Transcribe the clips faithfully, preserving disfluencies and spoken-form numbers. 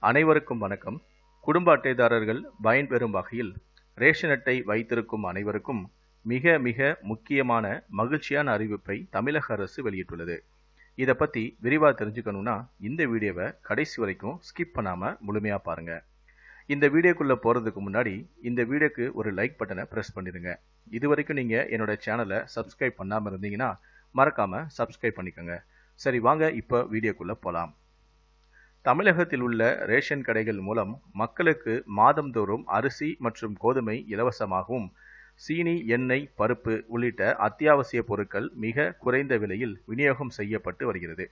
அனைவருக்கும் வணக்கம். குடும்ப அட்டைதாரர்கள் பயன்பெறும் வகையில் ரேஷன் அட்டை வைத்திருக்கும் அனைவருக்கும் மிக மிக முக்கியமான மகிழ்ச்சியான அறிவிப்பை தமிழக அரசு வெளியிட்டுள்ளது. இதை பற்றி விரிவாக தெரிஞ்சுக்கணும்னா இந்த வீடியோவை கடைசி வரைக்கும் ஸ்கிப் பண்ணாமல் முழுமையாக பாருங்கள். இந்த வீடியோக்குள்ளே போகிறதுக்கு முன்னாடி இந்த வீடியோக்கு ஒரு லைக் பட்டனை ப்ரெஸ் பண்ணிடுங்க. இது வரைக்கும் நீங்கள் என்னோட சேனலை சப்ஸ்கிரைப் பண்ணாமல் இருந்தீங்கன்னா மறக்காமல் சப்ஸ்கிரைப் பண்ணிக்கோங்க. சரி, வாங்க இப்போ வீடியோக்குள்ளே போகலாம். தமிழகத்தில் உள்ள ரேஷன் கடைகள் மூலம் மக்களுக்கு மாதந்தோறும் அரிசி மற்றும் கோதுமை இலவசமாகவும் சீனி, எண்ணெய், பருப்பு உள்ளிட்ட அத்தியாவசிய பொருட்கள் மிக குறைந்த விலையில் விநியோகம் செய்யப்பட்டு வருகிறது.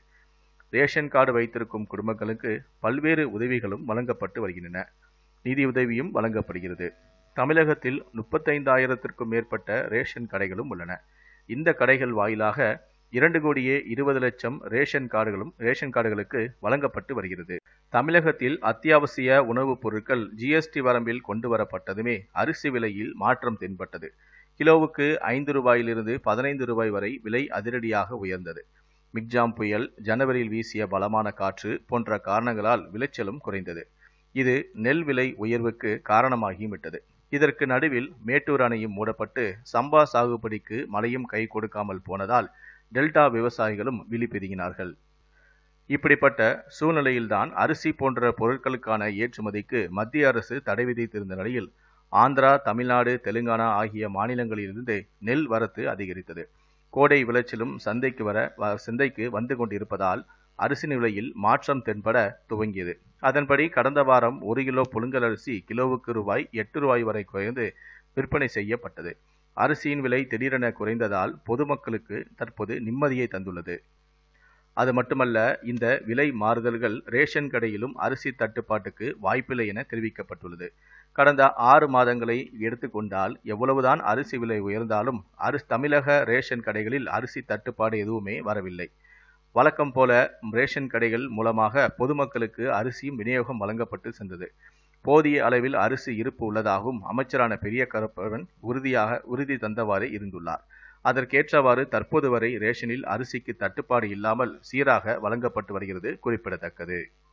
ரேஷன் கார்டு வைத்திருக்கும் குடும்பங்களுக்கு பல்வேறு உதவிகளும் வழங்கப்பட்டு வருகின்றன. நிதியுதவியும் வழங்கப்படுகிறது. தமிழகத்தில் முப்பத்தைந்தாயிரத்திற்கும் மேற்பட்ட ரேஷன் கடைகளும் உள்ளன. இந்த கடைகள் வாயிலாக இரண்டு கோடியே இருபது லட்சம் ரேஷன் கார்டுகளும் ரேஷன் கார்டுகளுக்கு வழங்கப்பட்டு வருகிறது. தமிழகத்தில் அத்தியாவசிய உணவுப் பொருட்கள் ஜிஎஸ்டி வரம்பில் கொண்டு வரப்பட்டதுமே அரிசி விலையில் மாற்றம் தென்பட்டது. கிலோவுக்கு ஐந்து ரூபாயிலிருந்து பதினைந்து ரூபாய் வரை விலை அதிரடியாக உயர்ந்தது. மிக்ஜாம் புயல், ஜனவரியில் வீசிய பலமான காற்று போன்ற காரணங்களால் விளைச்சலும் குறைந்தது. இது நெல் விலை உயர்வுக்கு காரணமாகிவிட்டது. இதற்கு நடுவில் மேட்டூர் அணையும் மூடப்பட்டு சம்பா சாகுபடிக்கு மழையும் கை கொடுக்காமல் போனதால் டெல்டா விவசாயிகளும் விழிபிதுங்கினார்கள். இப்படிப்பட்ட சூழ்நிலையில்தான் அரிசி போன்ற பொருட்களுக்கான ஏற்றுமதிக்கு மத்திய அரசு தடை விதித்திருந்த நிலையில் ஆந்திரா, தமிழ்நாடு, தெலுங்கானா ஆகிய மாநிலங்களிலிருந்து நெல் வரத்து அதிகரித்தது. கோடை விளைச்சலும் சந்தைக்கு வர சந்தைக்கு வந்து கொண்டிருப்பதால் அரிசி விலையில் மாற்றம் தென்பட துவங்கியது. அதன்படி கடந்த வாரம் ஒரு கிலோ புழுங்கல் அரிசி கிலோவுக்கு ரூபாய் எட்டு ரூபாய் வரை குறைந்து விற்பனை செய்யப்பட்டது. அரிசியின் விலை திடீரென குறைந்ததால் பொதுமக்களுக்கு தற்போது நிம்மதியை தந்துள்ளது. அது மட்டுமல்ல, இந்த விலை மாறுதல்கள் ரேஷன் கடையிலும் அரிசி தட்டுப்பாட்டுக்கு வாய்ப்பில்லை என தெரிவிக்கப்பட்டுள்ளது. கடந்த ஆறு மாதங்களை எடுத்துக்கொண்டால் எவ்வளவுதான் அரிசி விலை உயர்ந்தாலும் அரிசி தமிழக ரேஷன் கடைகளில் அரிசி தட்டுப்பாடு எதுவுமே வரவில்லை. வழக்கம் போல ரேஷன் கடைகள் மூலமாக பொதுமக்களுக்கு அரிசியும் விநியோகம் வழங்கப்பட்டு சென்றது. போதிய அளவில் அரிசி இருப்பு உள்ளதாகவும் அமைச்சரான பெரிய கருப்பன் உறுதியாக உறுதி தந்தவாறு இருந்துள்ளார். அதற்கேற்றவாறு தற்போது வரை ரேஷனில் அரிசிக்கு தட்டுப்பாடு இல்லாமல் சீராக வழங்கப்பட்டு வருகிறது குறிப்பிடத்தக்கது.